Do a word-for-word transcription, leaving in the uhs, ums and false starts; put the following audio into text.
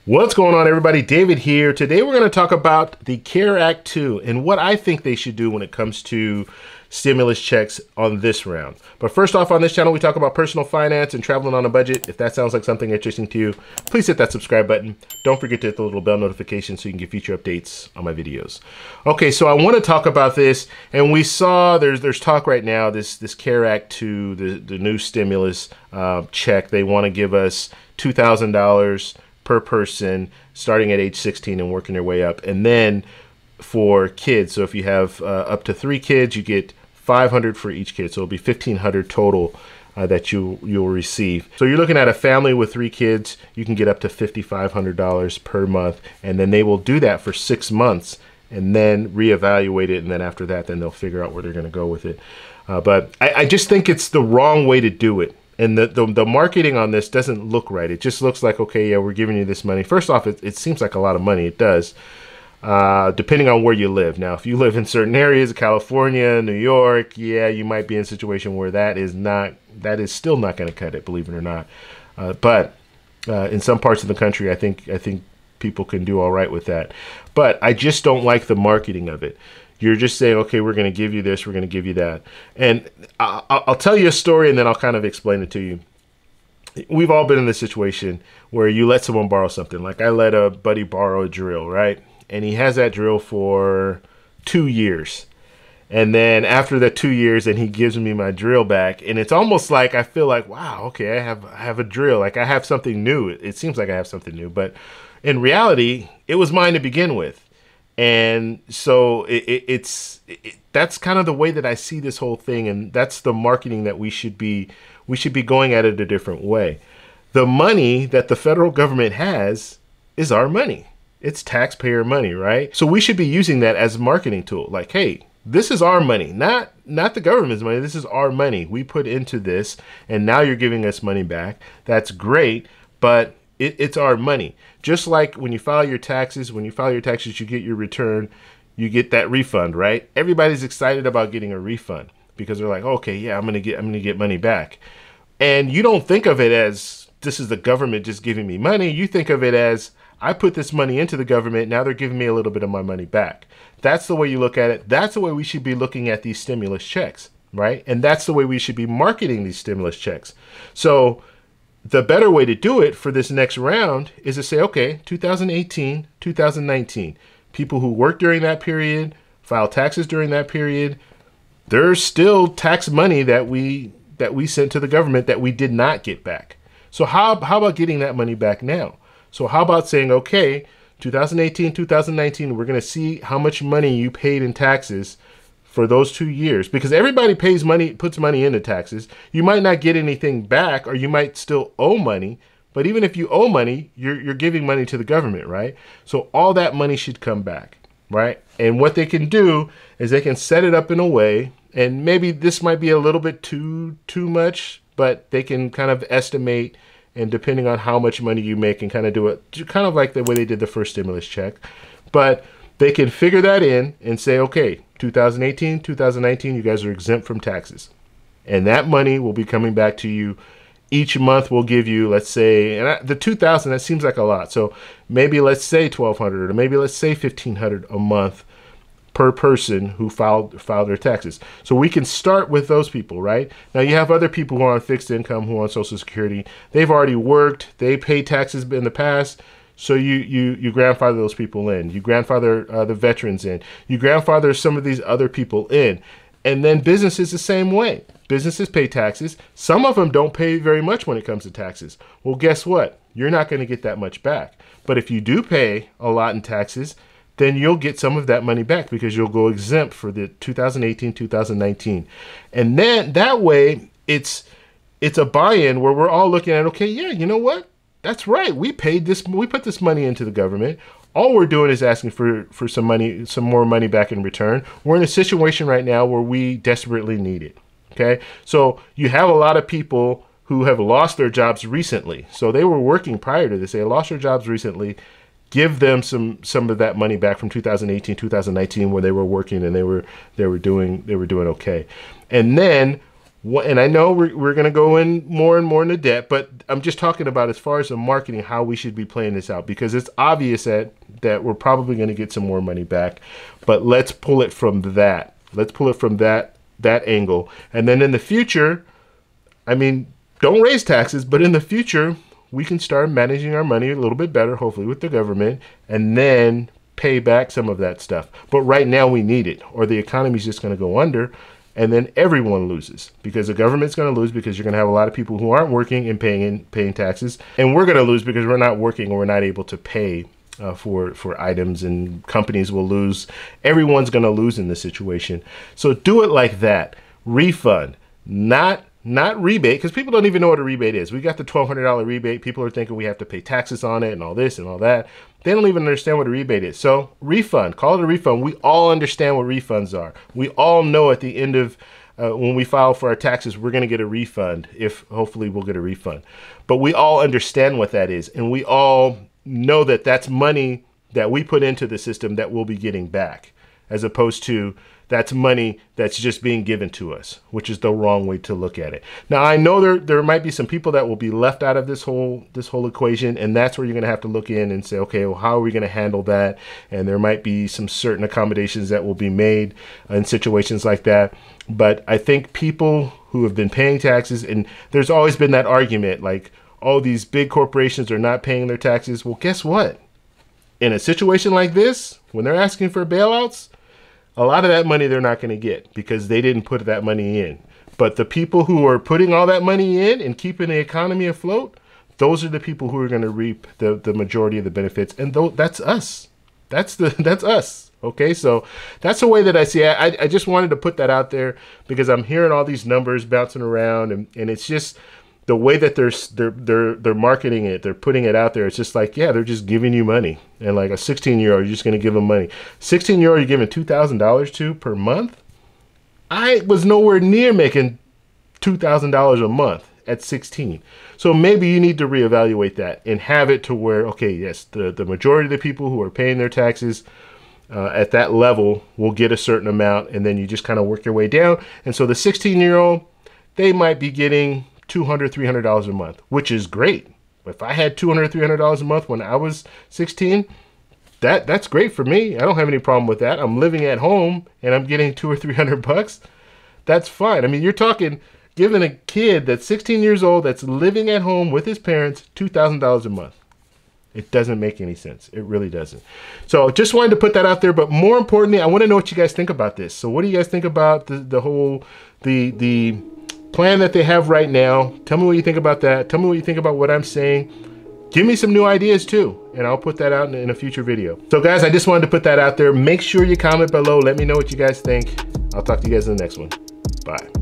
What's going on, everybody? David here. Today we're going to talk about the CARE Act two and what I think they should do when it comes to stimulus checks on this round. But first off, on this channel we talk about personal finance and traveling on a budget. If that sounds like something interesting to you, please hit that subscribe button. Don't forget to hit the little bell notification so you can get future updates on my videos. Okay, so I want to talk about this, and we saw there's there's talk right now, this this CARE Act two, the, the new stimulus uh, check. They want to give us two thousand dollars per person starting at age sixteen and working their way up. And then for kids, so if you have uh, up to three kids, you get five hundred for each kid. So it'll be fifteen hundred total uh, that you, you'll receive. So you're looking at a family with three kids, you can get up to fifty-five hundred dollars per month. And then they will do that for six months and then reevaluate it. And then after that, then they'll figure out where they're going to go with it. Uh, but I, I just think it's the wrong way to do it. And the, the, the marketing on this doesn't look right. It just looks like, okay, yeah, we're giving you this money. First off, it, it seems like a lot of money. It does, uh, depending on where you live. Now, if you live in certain areas of California, New York, yeah, you might be in a situation where that is not, that is still not going to cut it, believe it or not. Uh, but uh, in some parts of the country, I think, I think people can do all right with that. But I just don't like the marketing of it. You're just saying, okay, we're going to give you this, we're going to give you that. And I'll, I'll tell you a story and then I'll kind of explain it to you. We've all been in this situation where you let someone borrow something. Like I let a buddy borrow a drill, right? And he has that drill for two years. And then after the two years, and he gives me my drill back. And it's almost like I feel like, wow, okay, I have, I have a drill. Like I have something new. It, it seems like I have something new. But in reality, it was mine to begin with. And so it, it, it's it, that's kind of the way that I see this whole thing, and that's the marketing that we should be we should be going at it a different way. The money that the federal government has is our money. It's taxpayer money, right? So we should be using that as a marketing tool. Like, hey, this is our money, not not the government's money. This is our money. We put into this, and now you're giving us money back. That's great, but It, it's our money. Just like when you file your taxes, when you file your taxes, you get your return, you get that refund, right? Everybody's excited about getting a refund because they're like, okay, yeah, I'm gonna get, I'm gonna get money back. And you don't think of it as this is the government just giving me money. You think of it as I put this money into the government. Now they're giving me a little bit of my money back. That's the way you look at it. That's the way we should be looking at these stimulus checks, right? And that's the way we should be marketing these stimulus checks. So the better way to do it for this next round is to say, okay, two thousand eighteen, two thousand nineteen, people who worked during that period, filed taxes during that period, there's still tax money that we that we sent to the government that we did not get back. So how, how about getting that money back now? So how about saying, okay, two thousand eighteen, two thousand nineteen, we're going to see how much money you paid in taxes for those two years, because everybody pays money, puts money into taxes. You might not get anything back, or you might still owe money, but even if you owe money, you're, you're giving money to the government, right? So all that money should come back, right? And what they can do is they can set it up in a way, and maybe this might be a little bit too, too much, but they can kind of estimate, and depending on how much money you make, and kind of do it kind of like the way they did the first stimulus check. But they can figure that in and say, okay, two thousand eighteen, two thousand nineteen, you guys are exempt from taxes. And that money will be coming back to you. Each month we'll give you, let's say, and I, the two thousand, that seems like a lot. So maybe let's say twelve hundred, or maybe let's say fifteen hundred a month per person who filed, filed their taxes. So we can start with those people, right? Now you have other people who are on fixed income, who are on Social Security. They've already worked, they paid taxes in the past. So you, you, you grandfather those people in, you grandfather uh, the veterans in, you grandfather some of these other people in. And then businesses the same way. Businesses pay taxes. Some of them don't pay very much when it comes to taxes. Well, guess what? You're not going to get that much back. But if you do pay a lot in taxes, then you'll get some of that money back because you'll go exempt for the two thousand eighteen, two thousand nineteen. And then that way it's, it's a buy-in where we're all looking at, okay, yeah, you know what? That's right. We paid this. We put this money into the government. All we're doing is asking for, for some money, some more money back in return. We're in a situation right now where we desperately need it. Okay. So you have a lot of people who have lost their jobs recently. So they were working prior to this. They lost their jobs recently. Give them some, some of that money back from two thousand eighteen, two thousand nineteen, where they were working and they were, they were doing, they were doing okay. And then And I know we're, we're going to go in more and more into debt, but I'm just talking about as far as the marketing, how we should be playing this out, because it's obvious that, that we're probably going to get some more money back, but let's pull it from that. Let's pull it from that, that angle. And then in the future, I mean, don't raise taxes, but in the future, we can start managing our money a little bit better, hopefully with the government, and then pay back some of that stuff. But right now we need it, or the economy's just going to go under. And then everyone loses, because the government's going to lose because you're going to have a lot of people who aren't working and paying in, paying taxes. And we're going to lose because we're not working or we're not able to pay uh, for, for items, and companies will lose. Everyone's going to lose in this situation. So do it like that. Refund, not not rebate, because people don't even know what a rebate is. We got the twelve hundred dollar rebate. People are thinking we have to pay taxes on it and all this and all that. They don't even understand what a rebate is. So refund, call it a refund. We all understand what refunds are. We all know at the end of, uh, when we file for our taxes, we're going to get a refund. If hopefully we'll get a refund. But we all understand what that is. And we all know that that's money that we put into the system that we'll be getting back, as opposed to that's money that's just being given to us, which is the wrong way to look at it. Now, I know there there might be some people that will be left out of this whole this whole equation, and that's where you're going to have to look in and say, okay, well, how are we going to handle that? And there might be some certain accommodations that will be made in situations like that. But I think people who have been paying taxes, and there's always been that argument, like, oh, these big corporations are not paying their taxes. Well, guess what? In a situation like this, when they're asking for bailouts, a lot of that money they're not going to get because they didn't put that money in. But the people who are putting all that money in and keeping the economy afloat, those are the people who are going to reap the, the majority of the benefits. And th that's us. That's the that's us. Okay, so that's the way that I see it. I, I just wanted to put that out there because I'm hearing all these numbers bouncing around, and, and it's just the way that they're they're they're they're marketing it, they're putting it out there. It's just like, yeah, they're just giving you money. And like a sixteen year old, you're just going to give them money. sixteen year old, you're giving two thousand dollars to per month. I was nowhere near making two thousand dollars a month at sixteen. So maybe you need to reevaluate that and have it to where, okay, yes, the, the majority of the people who are paying their taxes uh, at that level will get a certain amount, and then you just kind of work your way down. And so the sixteen year old, they might be getting two hundred, three hundred dollars a month, which is great. If I had two hundred, three hundred dollars a month when I was sixteen, that that's great for me. I don't have any problem with that. I'm living at home and I'm getting two or three hundred bucks. That's fine. I mean, you're talking giving a kid that's sixteen years old that's living at home with his parents two thousand dollars a month. It doesn't make any sense. It really doesn't. So just wanted to put that out there. But more importantly, I want to know what you guys think about this. So what do you guys think about the, the whole, the, the, plan that they have right now? Tell me what you think about that. Tell me what you think about what I'm saying. Give me some new ideas too, and I'll put that out in, in a future video. So guys, I just wanted to put that out there. Make sure you comment below. Let me know what you guys think. I'll talk to you guys in the next one. Bye.